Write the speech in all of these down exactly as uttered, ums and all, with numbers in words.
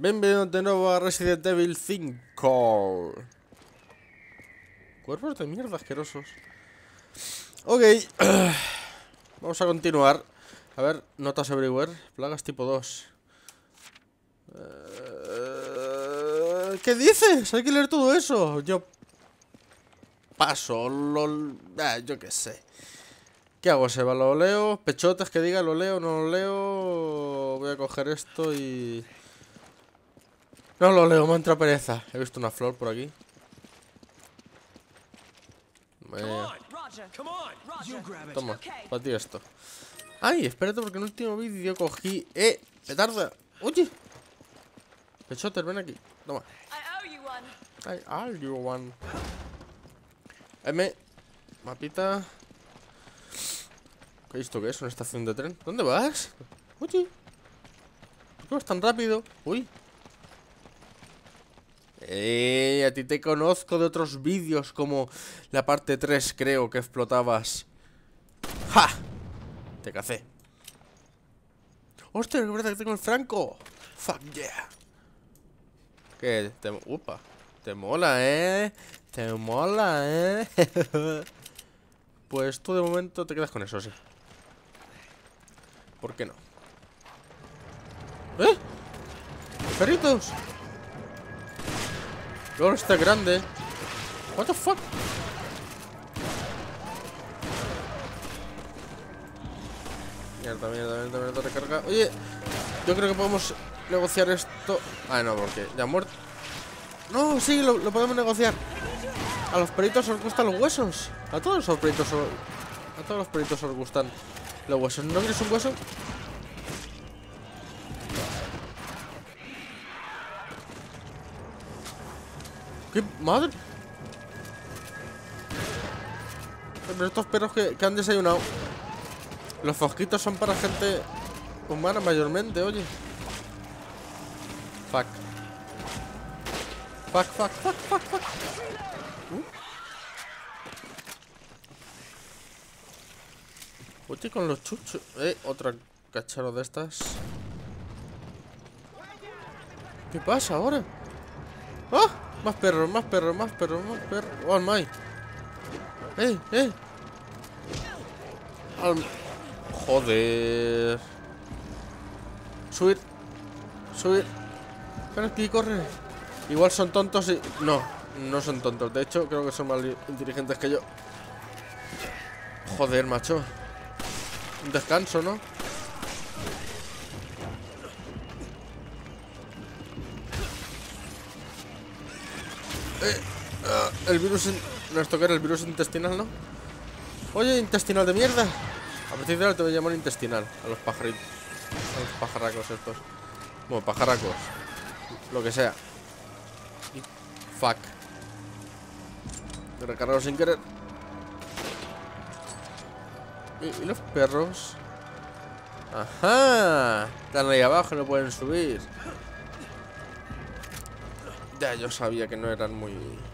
Bienvenidos de nuevo a Resident Evil cinco. Cuerpos de mierda asquerosos. Ok. Vamos a continuar. A ver, notas everywhere. Plagas tipo dos. Uh, ¿Qué dices? Hay que leer todo eso. Yo paso. Lo, ah, yo qué sé. ¿Qué hago, Seba? ¿Lo leo? Pechotes que diga, ¿lo leo? ¿No lo leo? Voy a coger esto y... No lo leo, me entra pereza. He visto una flor por aquí. Eh, toma, para ti esto. Ay, espérate porque en el último vídeo cogí... ¡Eh! ¡Petarda! ¡Oye! Pechotes, ven aquí. Toma. I owe you one. M. Mapita. ¿Qué es esto? ¿Qué es? ¿Una estación de tren? ¿Dónde vas? Oye. ¿Por qué vas tan rápido? Uy. Eh, a ti te conozco de otros vídeos, como la parte tres, creo, que explotabas. ¡Ja! Te cacé. ¡Hostia, qué verdad que tengo el franco! ¡Fuck yeah! ¿Qué? Te, upa. Te mola, ¿eh? Te mola, ¿eh? Pues tú de momento te quedas con eso, sí. ¿Por qué no? ¿Eh? ¡Perritos! Luego está grande. What the fuck? Mierda, mierda, mierda, mierda, recarga. Oye, yo creo que podemos negociar esto. Ah, no, porque ya muerto. No, sí, lo, lo podemos negociar. A los peritos os gustan los huesos. A todos los peritos os, a todos los peritos os gustan los huesos. ¿No quieres un hueso? ¿Qué madre? Pero estos perros que, que han desayunado. Los fosquitos son para gente humana mayormente, oye. Fuck. Fuck, fuck, fuck, fuck, fuck. Uh. Oye, con los chuchos. Eh, otra cacharro de estas. ¿Qué pasa ahora? ¡Ah! Más perros, más perros, más perros, más perros. Oh my. ¡Eh, eh! Al... Joder. Subir. Subir. Ven aquí, corre. Igual son tontos y... No, no son tontos. De hecho, creo que son más inteligentes que yo. Joder, macho. Un descanso, ¿no? Eh, uh, el virus... In... No, esto que era el virus intestinal, ¿no? Oye, intestinal de mierda. A partir de ahora te voy a llamar intestinal. A los pajaritos. A los pajarracos estos. Bueno, pajarracos. Lo que sea. Y... Fuck. Me he recargado sin querer. ¿Y, ¿Y los perros? Ajá. Están ahí abajo, no pueden subir. Ya, yo sabía que no eran muy...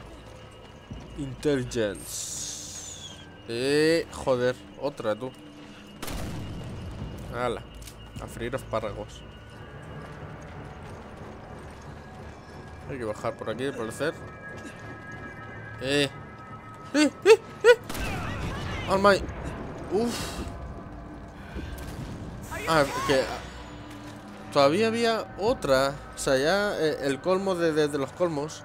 Intelligence. Eh, joder, otra tú. Hala, a freír espárragos. Hay que bajar por aquí, por el cer. Eh. Eh, eh, eh. Oh my. Uff. Ah, que todavía había otra. O sea, ya eh, el colmo de, de, de los colmos.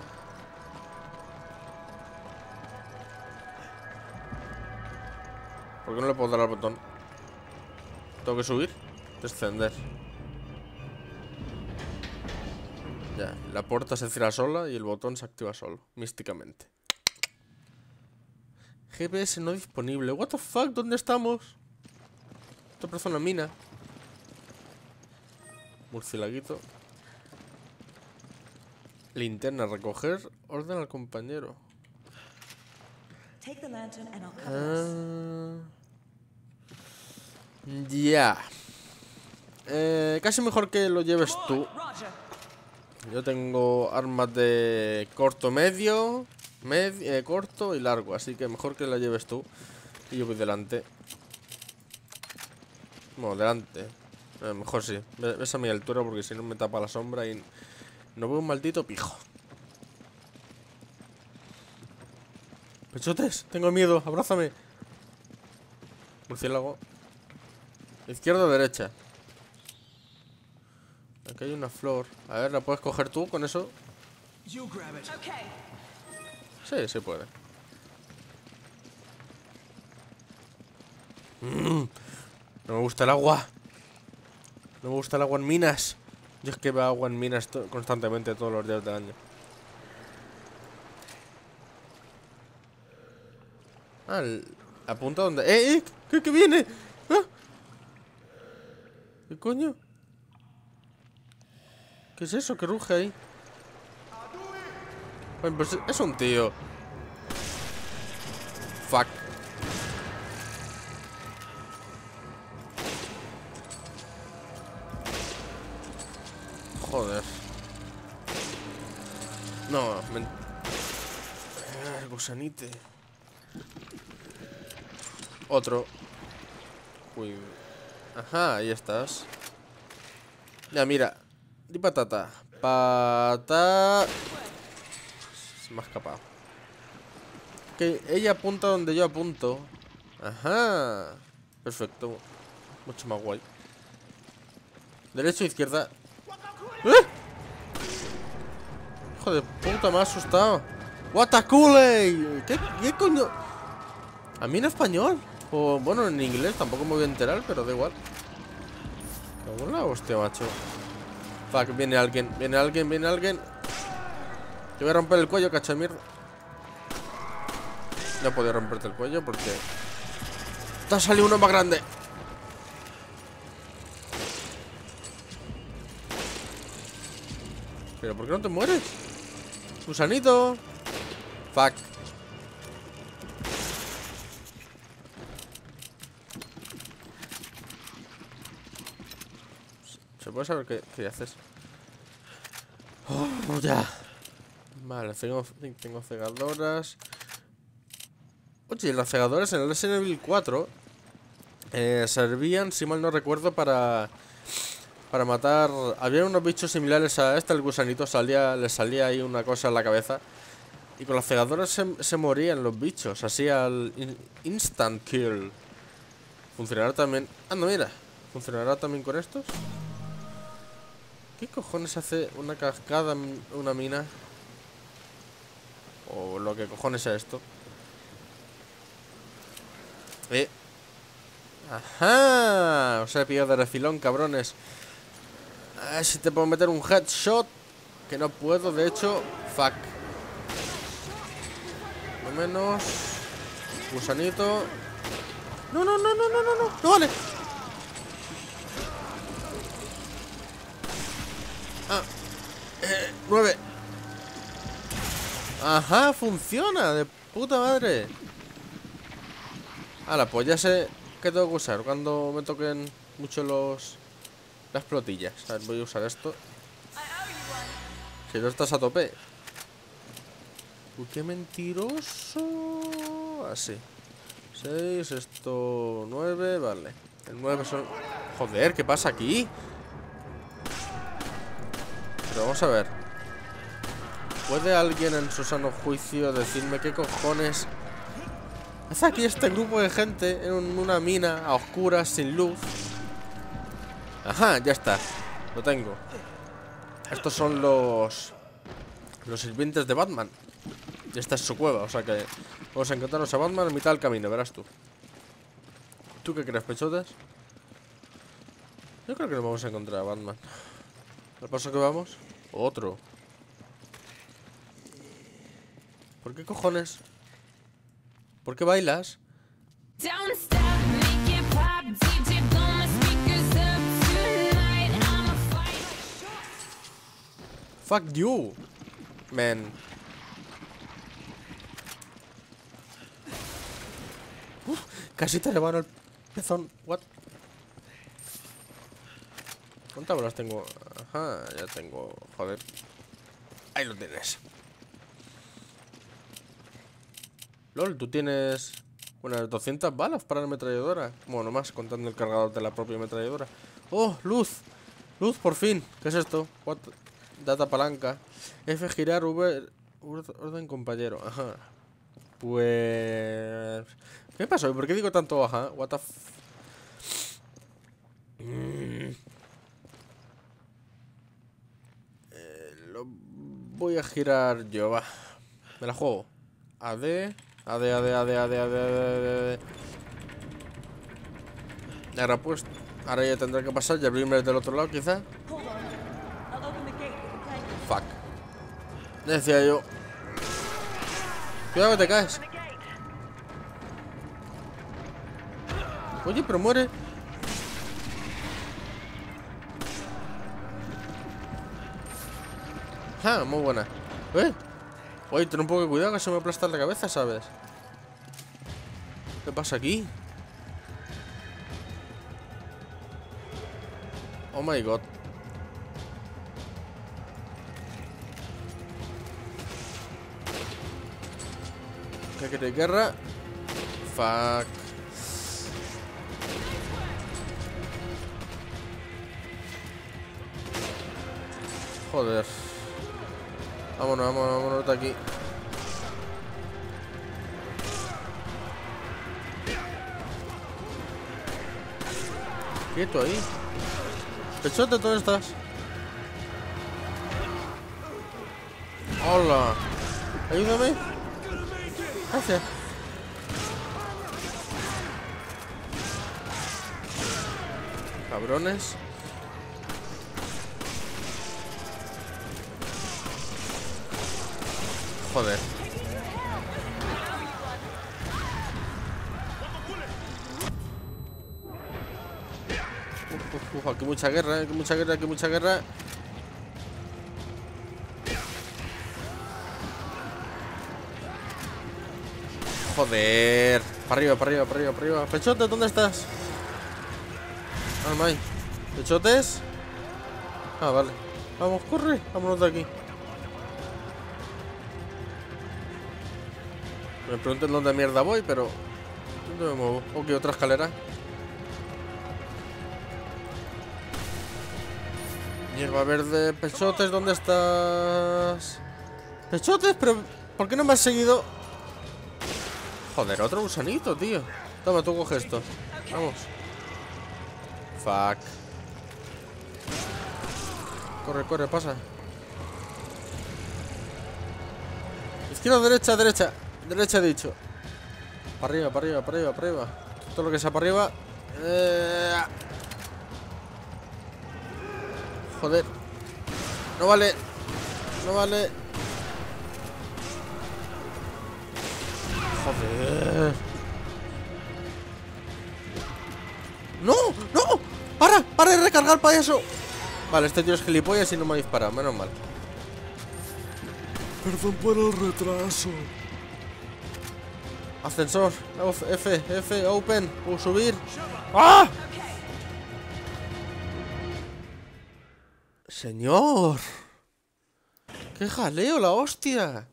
¿Por qué no le puedo dar al botón? Tengo que subir, descender. Ya, la puerta se cierra sola y el botón se activa solo, místicamente. G P S no disponible. What the fuck, ¿dónde estamos? Esto parece una mina. Murcielaguito. Linterna, recoger. Orden al compañero. Ah... Ya. Yeah. Eh, casi mejor que lo lleves tú. Yo tengo armas de corto, medio, med eh, corto y largo. Así que mejor que la lleves tú. Y yo voy delante. Bueno, delante. Eh, mejor sí. Ves a mi altura porque si no me tapa la sombra y No veo un maldito pijo. Pechotes, tengo miedo, abrázame. Murciélago. Izquierda o derecha. Aquí hay una flor. A ver, ¿la puedes coger tú con eso? Sí, se puede. Mm, no me gusta el agua. No me gusta el agua en minas. Yo es que veo agua en minas constantemente todos los días del año. Ah, el, apunta donde... ¡Eh, eh! ¿Qué, qué viene? ¿Ah? ¿Qué coño? ¿Qué es eso que ruge ahí? Bueno, pues es un tío. Fuck. Joder. No, me... El gusanite. Otro. Uy. Ajá, ahí estás. Ya, mira. Di patata. Pata... Se me ha escapado. Que ella apunta donde yo apunto. Ajá. Perfecto. Mucho más guay. Derecha o izquierda. ¡Eh! Hijo de puta, me ha asustado. ¡Guatacule! ¿Qué, ¿Qué coño? ¿A mí en español? O bueno, en inglés tampoco me voy a enterar, pero da igual. ¿Alguna hostia, macho? Fuck, viene alguien, viene alguien, viene alguien. Te voy a romper el cuello, cacho de mierda. No podía romperte el cuello porque te ha salido uno más grande. ¿Pero por qué no te mueres? Gusanito. Fuck. ¿Se puede saber qué, qué haces? Oh, ya. Vale, tengo, tengo cegadoras. Oye, las cegadoras en el Resident Evil cuatro eh, servían, si mal no recuerdo, para para matar. Había unos bichos similares a este, el gusanito salía, le salía ahí una cosa en la cabeza. Y con las cegadoras se, se morían los bichos, así al in, instant kill. ¿Funcionará también? Anda, mira. ¿Funcionará también con estos? ¿Qué cojones hace una cascada en una mina? O lo que cojones es esto. Eh. Ajá. Os he pillado de refilón, cabrones. A ver si te puedo meter un headshot. Que no puedo, de hecho. Fuck. No menos. Gusanito. No, no, no, no, no, no, no. No vale. Ah. Eh, nueve. Ajá, funciona. De puta madre. Ala, pues ya sé que tengo que usar cuando me toquen mucho los las plotillas. A ver, voy a usar esto. Si no estás a tope. Uy, qué mentiroso. Así. seis, esto nueve, vale. El nueve son... Joder, ¿qué pasa aquí? Pero vamos a ver. ¿Puede alguien en su sano juicio decirme qué cojones hace aquí este grupo de gente en una mina a oscuras, sin luz? Ajá, ya está. Lo tengo. Estos son los Los sirvientes de Batman. Y esta es su cueva, o sea que vamos a encontrarnos a Batman en mitad del camino, verás tú. ¿Tú qué crees, pechotes? Yo creo que no vamos a encontrar a Batman. ¿Al paso que vamos? Otro. ¿Por qué cojones? ¿Por qué bailas? Fuck you, man. Uf, casi te levanto el pezón. What? ¿Cuántas bolas tengo? Ajá, ya tengo. Joder. Ahí lo tienes. LOL, tú tienes unas doscientas balas para la ametralladora. Bueno, más contando el cargador de la propia ametralladora. ¡Oh, luz! ¡Luz, por fin! ¿Qué es esto? What? Data palanca. F girar, V orden compañero. Ajá. Pues... ¿Qué pasó? ¿Por qué digo tanto baja? What the f... Mm. Eh, lo voy a girar yo, va. Me la juego. A D. A D, A D, A D, A D, A D, A D. Ahora pues... Ahora ya tendrá que pasar y abrirme del otro lado, quizá. Fuck. Decía yo. Cuidado que te caes. Oye, pero muere. Ah, muy buena. ¿Eh? Oye, ten un poco de cuidado que se me aplasta la cabeza, ¿sabes? ¿Qué pasa aquí? Oh my god. ¿Qué queréis? ¿Guerra? Fuck. Joder. Vámonos, vámonos, vámonos de aquí. Quieto ahí. Pechote, ¿dónde estás? Hola. Ayúdame. Gracias. Cabrones. Joder. Uf, uf, uf, aquí mucha guerra, aquí mucha guerra, aquí mucha guerra. Joder. Para arriba, para arriba, para arriba, para arriba. Pechote, ¿dónde estás? Ah, no hay. ¿Pechotes? Ah, vale. Vamos, corre. Vámonos de aquí. Me preguntan dónde mierda voy, pero... ¿dónde me muevo? Ok, otra escalera. Hierba verde. Pechotes, ¿dónde estás? Pechotes, pero... ¿por qué no me has seguido? Joder, otro gusanito, tío. Toma, tú coge esto. Vamos. Fuck. Corre, corre, pasa. Izquierda, derecha, derecha. Derecha he dicho. Para arriba, para arriba, para arriba, para arriba. Todo lo que sea para arriba. Eh... Joder. No vale. No vale. Joder. ¡No! ¡No! ¡Para! ¡Para de recargar, payaso! Vale, este tío es gilipollas y no me ha disparado. Menos mal. Perdón por el retraso. Ascensor. F, F, open. O subir. ¡Ah! Señor. ¡Qué jaleo, la hostia!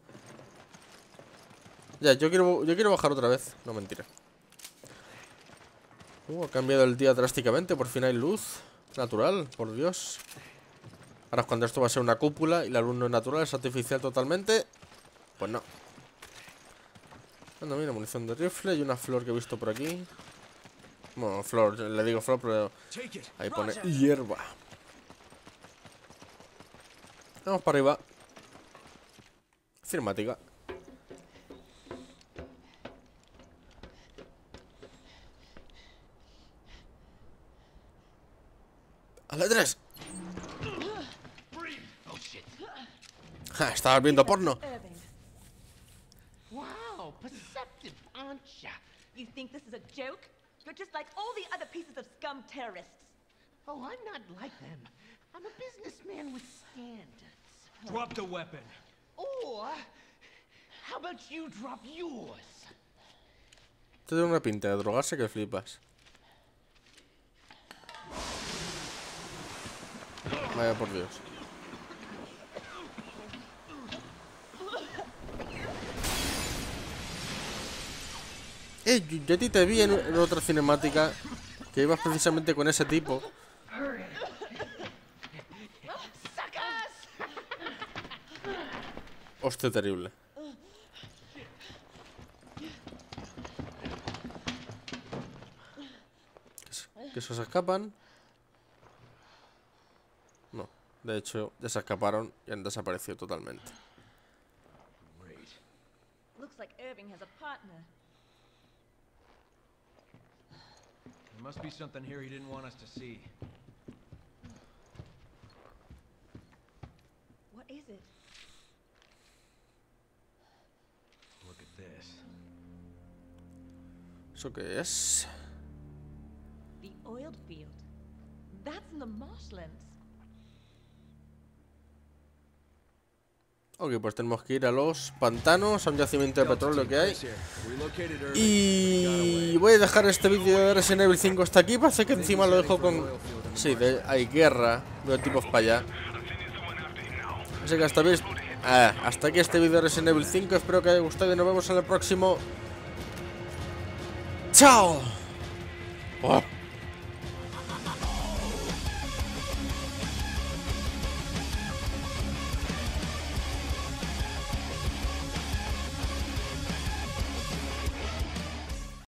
Ya, yo quiero, yo quiero bajar otra vez. No, mentira. Uh, ha cambiado el día drásticamente. Por fin hay luz natural, por Dios. Ahora es cuando esto va a ser una cúpula y la luz no es natural, es artificial totalmente. Pues no. Anda, mira, munición de rifle y una flor que he visto por aquí. Bueno, flor, le digo flor, pero ahí pone hierba. Vamos para arriba. Cinemática. A la tres. Ja, estabas viendo porno. Wow, perceptive, aren't ya? You think this is a joke? You're just like all the other pieces of scum terrorists. Oh, I'm not like them. I'm a businessman with standards. Drop the weapon. Or, how about you drop yours? Esto tiene una pinta de drogarse que flipas. Vaya por Dios. Eh, yo, yo a ti te vi en, en otra cinemática que ibas precisamente con ese tipo. Hostia, terrible. Que se escapan. No, de hecho, ya se escaparon y han desaparecido totalmente. Looks like Irving has a partner. There must be something here he didn't want us to see. What is it? Look at this. ¿Eso qué es? The oil field. That's in the marshlands. Ok, pues tenemos que ir a los pantanos, a un yacimiento de petróleo que hay. Y voy a dejar este vídeo de Resident Evil cinco hasta aquí. Parece que encima lo dejo con... Sí, de... hay guerra. Veo tipos para allá. Así que hasta, veis... ah, hasta aquí este vídeo de Resident Evil cinco. Espero que haya gustado y nos vemos en el próximo. ¡Chao! Oh.